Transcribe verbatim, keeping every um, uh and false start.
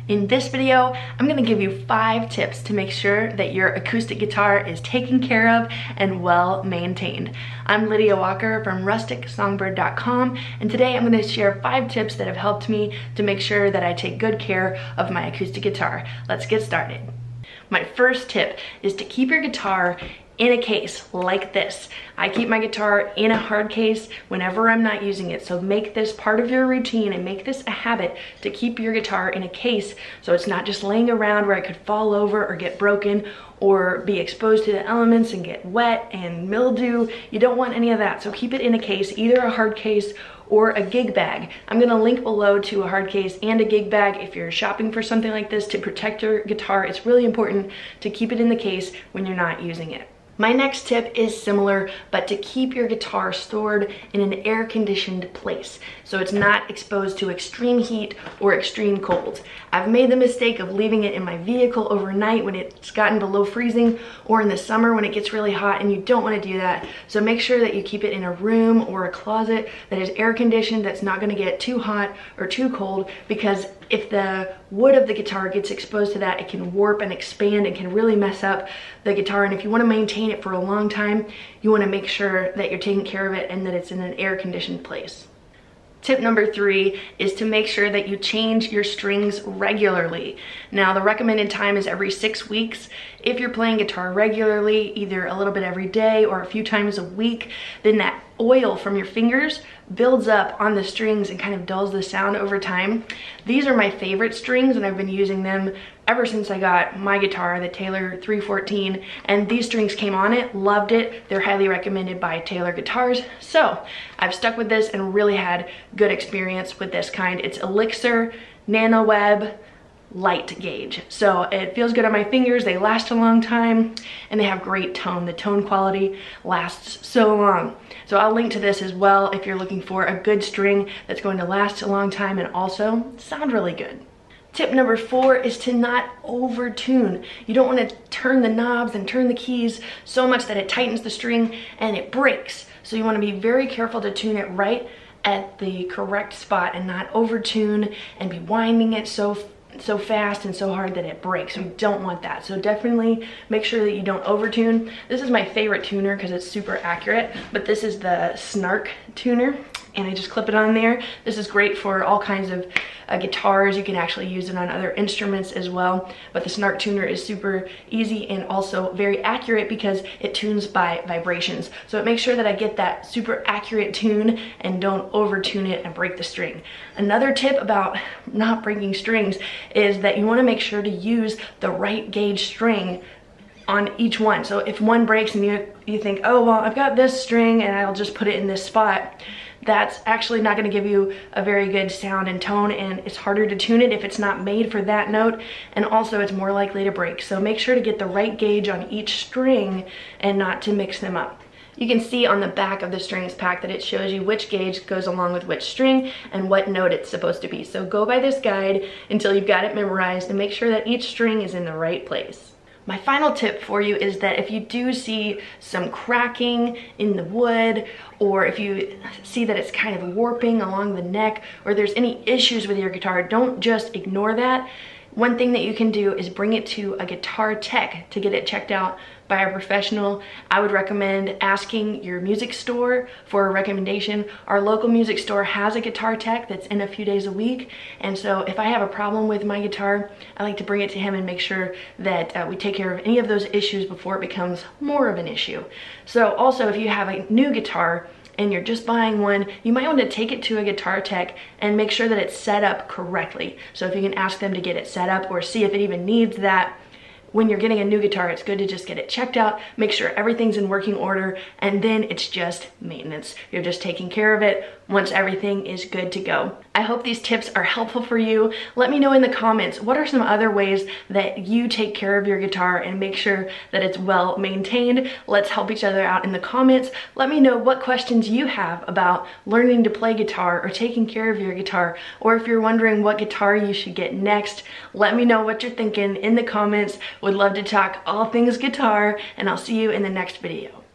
In this video, I'm gonna give you five tips to make sure that your acoustic guitar is taken care of and well maintained. I'm Lydia Walker from rustic songbird dot com, and today I'm gonna share five tips that have helped me to make sure that I take good care of my acoustic guitar. Let's get started. My first tip is to keep your guitar in a case like this. I keep my guitar in a hard case whenever I'm not using it. So make this part of your routine and make this a habit to keep your guitar in a case so it's not just laying around where it could fall over or get broken or be exposed to the elements and get wet and mildew. You don't want any of that. So keep it in a case, either a hard case or a gig bag. I'm gonna link below to a hard case and a gig bag if you're shopping for something like this to protect your guitar. It's really important to keep it in the case when you're not using it. My next tip is similar, but to keep your guitar stored in an air-conditioned place so it's not exposed to extreme heat or extreme cold. I've made the mistake of leaving it in my vehicle overnight when it's gotten below freezing, or in the summer when it gets really hot, and you don't want to do that. So make sure that you keep it in a room or a closet that is air-conditioned, that's not going to get too hot or too cold, because if the wood of the guitar gets exposed to that, it can warp and expand and can really mess up the guitar. And if you want to maintain it for a long time, you want to make sure that you're taking care of it and that it's in an air-conditioned place. Tip number three is to make sure that you change your strings regularly. Now, the recommended time is every six weeks. If you're playing guitar regularly, either a little bit every day or a few times a week, then that oil from your fingers builds up on the strings and kind of dulls the sound over time. These are my favorite strings, and I've been using them ever since I got my guitar, the Taylor three fourteen, and these strings came on it, loved it. They're highly recommended by Taylor Guitars. So I've stuck with this and really had good experience with this kind. It's Elixir NanoWeb light gauge. So it feels good on my fingers, they last a long time, and they have great tone. The tone quality lasts so long. So I'll link to this as well if you're looking for a good string that's going to last a long time and also sound really good. Tip number four is to not over tune. You don't want to turn the knobs and turn the keys so much that it tightens the string and it breaks. So you want to be very careful to tune it right at the correct spot and not over tune and be winding it so so fast and so hard that it breaks. We don't want that. So definitely make sure that you don't overtune. This is my favorite tuner because it's super accurate, but this is the Snark tuner, and I just clip it on there. This is great for all kinds of uh, guitars. You can actually use it on other instruments as well, but the Snark tuner is super easy and also very accurate because it tunes by vibrations. So it makes sure that I get that super accurate tune and don't over tune it and break the string. Another tip about not breaking strings is that you want to make sure to use the right gauge string on each one. So if one breaks and you you think, oh well, I've got this string and I'll just put it in this spot, that's actually not going to give you a very good sound and tone, and it's harder to tune it if it's not made for that note, and also it's more likely to break. So make sure to get the right gauge on each string and not to mix them up. You can see on the back of the strings pack that it shows you which gauge goes along with which string and what note it's supposed to be. So go by this guide until you've got it memorized and make sure that each string is in the right place. My final tip for you is that if you do see some cracking in the wood, or if you see that it's kind of warping along the neck, or there's any issues with your guitar, don't just ignore that. One thing that you can do is bring it to a guitar tech to get it checked out by a professional. I would recommend asking your music store for a recommendation. Our local music store has a guitar tech that's in a few days a week, and so if I have a problem with my guitar, I like to bring it to him and make sure that uh, we take care of any of those issues before it becomes more of an issue. So also, if you have a new guitar and you're just buying one, you might want to take it to a guitar tech and make sure that it's set up correctly. So if you can ask them to get it set up or see if it even needs that. When you're getting a new guitar, it's good to just get it checked out, make sure everything's in working order, and then it's just maintenance. You're just taking care of it once everything is good to go. I hope these tips are helpful for you. Let me know in the comments, what are some other ways that you take care of your guitar and make sure that it's well maintained? Let's help each other out in the comments. Let me know what questions you have about learning to play guitar or taking care of your guitar, or if you're wondering what guitar you should get next, let me know what you're thinking in the comments. Would love to talk all things guitar, and I'll see you in the next video.